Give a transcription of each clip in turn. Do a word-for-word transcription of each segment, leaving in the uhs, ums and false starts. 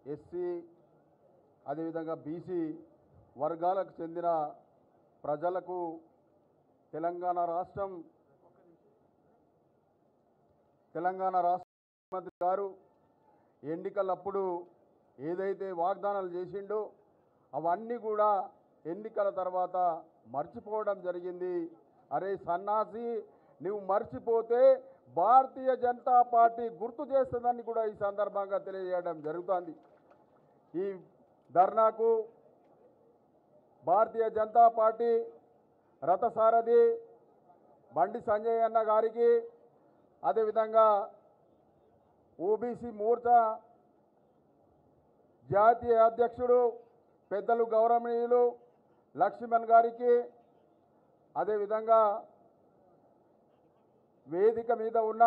SC అదేవిధంగా BC వర్గాలకు చెందిన ప్రజలకు తెలంగాణ రాష్ట్రం తెలంగాణ రాష్ట్ర ముఖ్యమంత్రి గారు ఎన్నికలప్పుడు ఏదైతే వాగ్దానాలు చేసిండో అవన్నీ కూడా ఎన్నికల తర్వాత మర్చిపోవడం జరిగింది. అరే సన్నాసి, నువ్వు మర్చిపోతే భారతీయ జనతా పార్టీ గుర్తు చేస్తుందని కూడా ఈ సందర్భంగా తెలియజేయడం జరుగుతుంది. ఈ ధర్నాకు భారతీయ జనతా పార్టీ రథసారథి బండి సంజయ్ అన్న గారికి, అదేవిధంగా ఓబీసీ మోర్చా జాతీయ అధ్యక్షుడు పెద్దలు గౌరవనీయులు లక్ష్మణ్ గారికి, అదేవిధంగా వేదిక మీద ఉన్న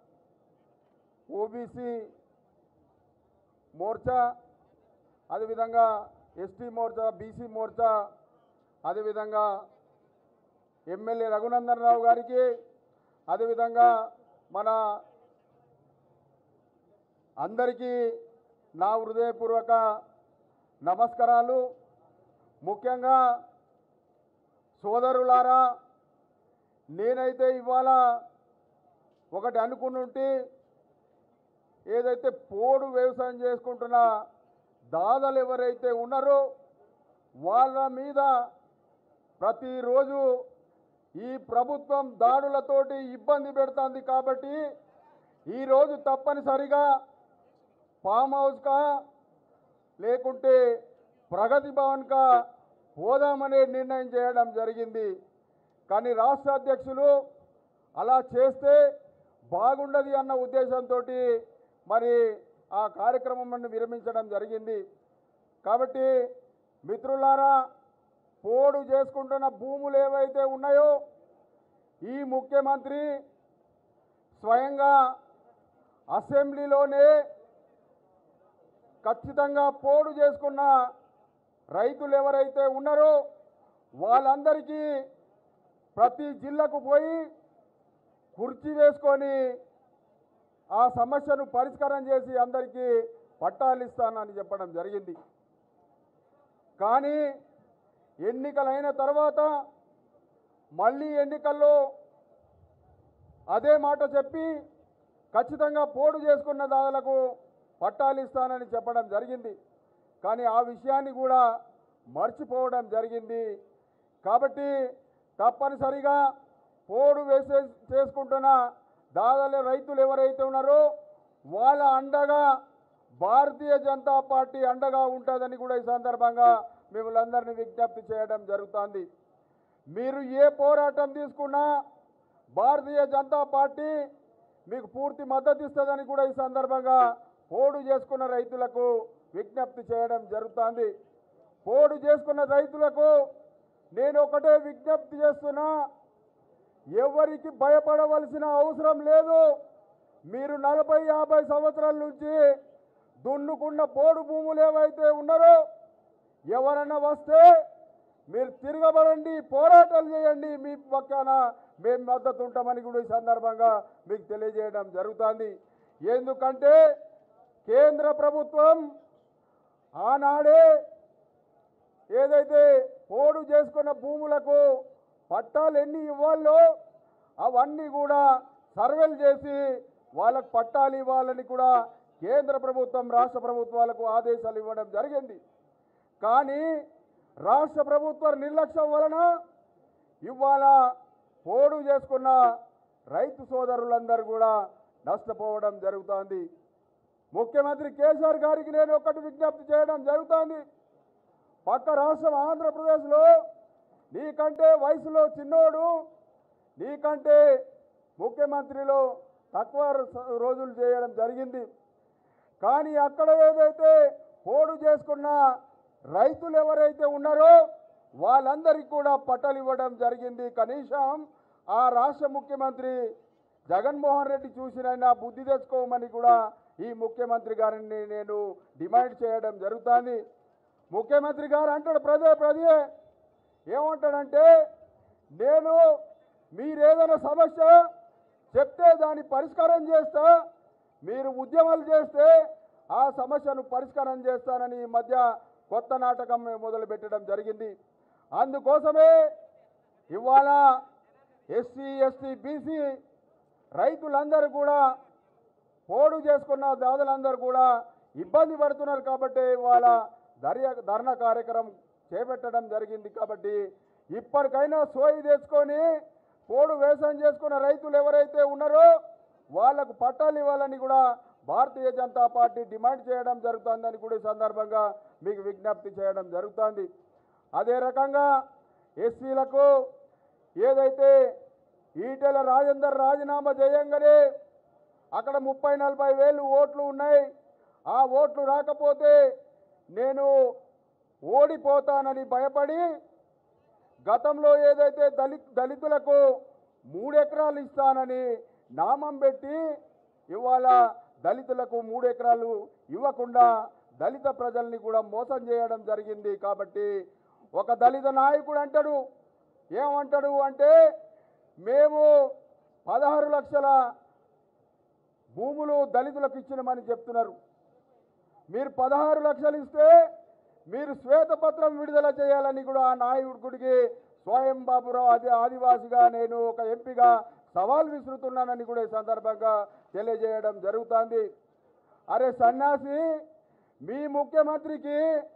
ఓబీసీ మోర్చా, అదేవిధంగా ఎస్టీ మోర్చా, బీసీ మోర్చా, అదేవిధంగా ఎమ్మెల్యే రఘునందన్ రావు గారికి, అదేవిధంగా మన అందరికీ నా హృదయపూర్వక నమస్కారాలు. ముఖ్యంగా సోదరులారా, నేనైతే ఇవాళ ఒకటి అనుకునుంటే, ఏదైతే పోడు వ్యవసాయం చేసుకుంటున్న దాదాలు ఎవరైతే ఉన్నారో వాళ్ళ మీద ప్రతిరోజు ఈ ప్రభుత్వం దాడులతోటి ఇబ్బంది పెడుతుంది. కాబట్టి ఈరోజు తప్పనిసరిగా ఫామ్ హౌస్కా లేకుంటే ప్రగతి భవన్కా పోదామనే నిర్ణయం చేయడం జరిగింది. కానీ రాష్ట్ర అధ్యక్షులు అలా చేస్తే బాగుండదు అన్న ఉద్దేశంతో మరి ఆ కార్యక్రమాన్ని విరమించడం జరిగింది. కాబట్టి మిత్రులారా, పోడు చేసుకుంటున్న భూములు ఏవైతే ఉన్నాయో ఈ ముఖ్యమంత్రి స్వయంగా అసెంబ్లీలోనే ఖచ్చితంగా పోడు చేసుకున్న రైతులు ఎవరైతే ఉన్నారో వాళ్ళందరికీ ప్రతి జిల్లాకు పోయి కుర్చీ వేసుకొని ఆ సమస్యను పరిష్కారం చేసి అందరికీ పట్టాలు ఇస్తానని చెప్పడం జరిగింది. కానీ ఎన్నికలైన తర్వాత మళ్ళీ ఎన్నికల్లో అదే మాట చెప్పి ఖచ్చితంగా పోడు చేసుకున్న దాదాలకు పట్టాలు ఇస్తానని చెప్పడం జరిగింది. కానీ ఆ విషయాన్ని కూడా మర్చిపోవడం జరిగింది. కాబట్టి తప్పనిసరిగా పోడు వేసే చేసుకుంటున్న దాదాల రైతులు ఎవరైతే ఉన్నారో వాళ్ళ అండగా భారతీయ జనతా పార్టీ అండగా ఉంటుందని కూడా ఈ సందర్భంగా మిమ్మల్ని అందరినీ విజ్ఞప్తి చేయడం జరుగుతుంది. మీరు ఏ పోరాటం తీసుకున్నా భారతీయ జనతా పార్టీ మీకు పూర్తి మద్దతు ఇస్తుందని కూడా ఈ సందర్భంగా పోడు చేసుకున్న రైతులకు విజ్ఞప్తి చేయడం జరుగుతుంది. పోడు చేసుకున్న రైతులకు నేను ఒకటే విజ్ఞప్తి చేస్తున్నా, ఎవరికి భయపడవలసిన అవసరం లేదు. మీరు నలభై యాభై సంవత్సరాల నుంచి దున్నుకున్న పోడు భూములు ఏవైతే ఉన్నారో ఎవరన్నా వస్తే మీరు తిరగబడండి, పోరాటాలు చేయండి, మీ పక్కన మేము మద్దతు ఉంటామని కూడా ఈ సందర్భంగా మీకు తెలియజేయడం జరుగుతుంది. ఎందుకంటే కేంద్ర ప్రభుత్వం ఆనాడే ఏదైతే పోడు చేసుకున్న భూములకు పట్టాలు ఎన్ని ఇవ్వాలో అవన్నీ కూడా సర్వేలు చేసి వాళ్ళకు పట్టాలు ఇవ్వాలని కూడా కేంద్ర ప్రభుత్వం రాష్ట్ర ప్రభుత్వాలకు ఆదేశాలు ఇవ్వడం జరిగింది. కానీ రాష్ట్ర ప్రభుత్వ నిర్లక్ష్యం వలన ఇవాళ పోడు చేసుకున్న రైతు సోదరులందరూ కూడా నష్టపోవడం జరుగుతుంది. ముఖ్యమంత్రి కేసీఆర్ గారికి నేను ఒకటి విజ్ఞప్తి చేయడం జరుగుతుంది. పక్క రాష్ట్రం ఆంధ్రప్రదేశ్లో నీకంటే వయసులో చిన్నోడు, నీకంటే ముఖ్యమంత్రిలో తక్కువ రోజులు చేయడం జరిగింది. కానీ అక్కడ ఏదైతే పోడు చేసుకున్న రైతులు ఎవరైతే ఉన్నారో వాళ్ళందరికీ కూడా పట్టాలు ఇవ్వడం జరిగింది. కనీసం ఆ రాష్ట్ర ముఖ్యమంత్రి జగన్మోహన్ రెడ్డి చూసినైనా బుద్ధి తెచ్చుకోమని కూడా ఈ ముఖ్యమంత్రి గారిని నేను డిమాండ్ చేయడం జరుగుతుంది. ముఖ్యమంత్రి గారు అంటాడు ప్రదే ప్రదే ఏమంటాడంటే, నేను మీరేదైనా సమస్య చెప్తే దాన్ని పరిష్కారం చేస్తా, మీరు ఉద్యమాలు చేస్తే ఆ సమస్యను పరిష్కారం చేస్తానని ఈ మధ్య కొత్త నాటకం మొదలు పెట్టడం జరిగింది. అందుకోసమే ఇవాళ ఎస్సీ ఎస్టీ బీసీ రైతులందరూ కూడా పోడు చేసుకున్న దాదులందరూ కూడా ఇబ్బంది పడుతున్నారు కాబట్టి ఇవాళ ధర్య ధర్నా కార్యక్రమం చేపట్టడం జరిగింది. కాబట్టి ఇప్పటికైనా సోయి తెచ్చుకొని పోడు వ్యవసాయం చేసుకున్న రైతులు ఎవరైతే ఉన్నారో వాళ్లకు పట్టాలు ఇవ్వాలని కూడా భారతీయ జనతా పార్టీ డిమాండ్ చేయడం జరుగుతుందని కూడా ఈ సందర్భంగా మీకు విజ్ఞప్తి చేయడం జరుగుతుంది. అదే రకంగా ఎస్సీలకు ఏదైతే ఈటెల రాజేందర్ రాజీనామా చేయంగానే అక్కడ ముప్పై నలభై వేలు ఓట్లు ఉన్నాయి, ఆ ఓట్లు రాకపోతే నేను ఓడిపోతానని భయపడి గతంలో ఏదైతే దళిత్ దళితులకు మూడు ఎకరాలు ఇస్తానని నామం పెట్టి ఇవాళ దళితులకు మూడు ఎకరాలు ఇవ్వకుండా దళిత ప్రజల్ని కూడా మోసం చేయడం జరిగింది. కాబట్టి ఒక దళిత నాయకుడు అంటాడు, ఏమంటాడు అంటే మేము పదహారు లక్షల భూములు దళితులకు ఇచ్చినామని చెప్తున్నారు. మీరు పదహారు లక్షలు ఇస్తే మీరు శ్వేతపత్రం విడుదల చేయాలని కూడా ఆ నాయకుడికి స్వయం బాబురావు అది ఆదివాసిగా నేను ఒక ఎంపీగా సవాల్ విసురుతున్నానని కూడా ఈ సందర్భంగా తెలియజేయడం జరుగుతుంది. అరే సన్యాసి, మీ ముఖ్యమంత్రికి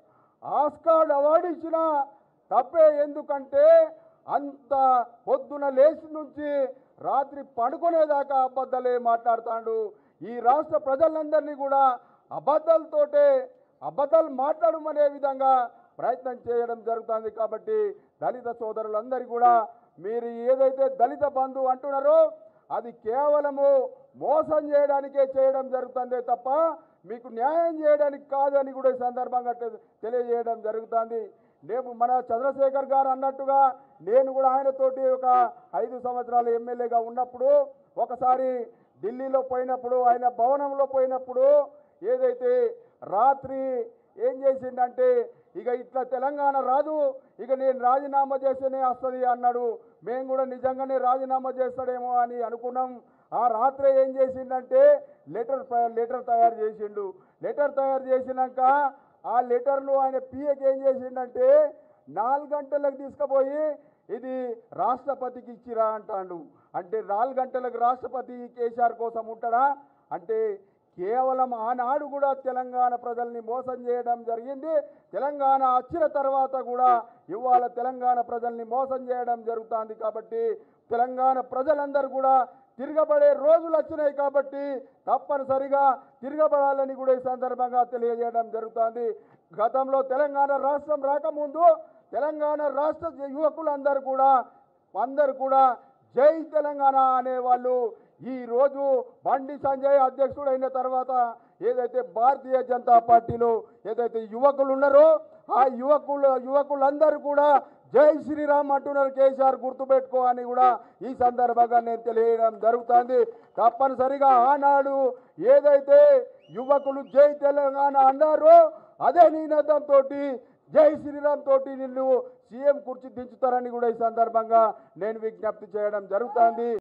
ఆస్కార్ అవార్డు ఇచ్చిన తప్పే, ఎందుకంటే అంత పొద్దున లేచి నుంచి రాత్రి పడుకునేదాకా అబద్ధాలే మాట్లాడుతాడు. ఈ రాష్ట్ర ప్రజలందరినీ కూడా అబద్ధాలతోటే అబద్ధాలు మాట్లాడమనే విధంగా ప్రయత్నం చేయడం జరుగుతుంది. కాబట్టి దళిత సోదరులందరూ కూడా మీరు ఏదైతే దళిత బంధు అంటున్నారో అది కేవలము మోసం చేయడానికే చేయడం జరుగుతుందే తప్ప మీకు న్యాయం చేయడానికి కాదు అని కూడా ఈ సందర్భంగా తెలియజేయడం జరుగుతుంది. నేను మన చంద్రశేఖర్ గారు అన్నట్టుగా నేను కూడా ఆయనతోటి ఒక ఐదు సంవత్సరాలు ఎమ్మెల్యేగా ఉన్నప్పుడు ఒకసారి ఢిల్లీలో పోయినప్పుడు ఆయన భవనంలో పోయినప్పుడు ఏదైతే రాత్రి ఏం చేసిండంటే ఇక ఇట్లా తెలంగాణ రాదు, ఇక నేను రాజీనామా చేస్తేనే వస్తుంది అన్నాడు. మేము కూడా నిజంగానే రాజీనామా చేస్తాడేమో అని అనుకున్నాం. ఆ రాత్రి ఏం చేసిండంటే లెటర్ లెటర్ తయారు చేసిండు. లెటర్ తయారు చేసినాక ఆ లెటర్లు ఆయన పిఏకి ఏం చేసిండంటే నాలుగు గంటలకు తీసుకుపోయి ఇది రాష్ట్రపతికి ఇచ్చిరా అంటాడు. అంటే నాలుగు గంటలకు రాష్ట్రపతి కేసీఆర్ కోసం ఉంటాడా? అంటే కేవలం ఆనాడు కూడా తెలంగాణ ప్రజల్ని మోసం చేయడం జరిగింది. తెలంగాణ వచ్చిన తర్వాత కూడా ఇవాళ తెలంగాణ ప్రజల్ని మోసం చేయడం జరుగుతుంది. కాబట్టి తెలంగాణ ప్రజలందరూ కూడా తిరగబడే రోజులు వచ్చినాయి. కాబట్టి తప్పనిసరిగా తిరగబడాలని కూడా ఈ సందర్భంగా తెలియజేయడం జరుగుతుంది. గతంలో తెలంగాణ రాష్ట్రం రాకముందు తెలంగాణ రాష్ట్ర యువకులందరూ కూడా అందరూ కూడా జై తెలంగాణ అనేవాళ్ళు. ఈరోజు బండి సంజయ్ అధ్యక్షుడైన తర్వాత ఏదైతే భారతీయ జనతా పార్టీలో ఏదైతే యువకులు ఉన్నారో ఆ యువకులు యువకులందరూ కూడా జై శ్రీరామ్ అంటున్నారు. కేసీఆర్ గుర్తుపెట్టుకో అని కూడా ఈ సందర్భంగా నేను తెలియడం జరుగుతుంది. తప్పనిసరిగా ఆనాడు ఏదైతే యువకులు జై తెలంగాణ అన్నారో అదే నినాదంతో జై శ్రీరామ్ తోటి నిన్ను సీఎం కుర్చీ దించుతారని కూడా ఈ సందర్భంగా నేను విజ్ఞప్తి చేయడం జరుగుతుంది.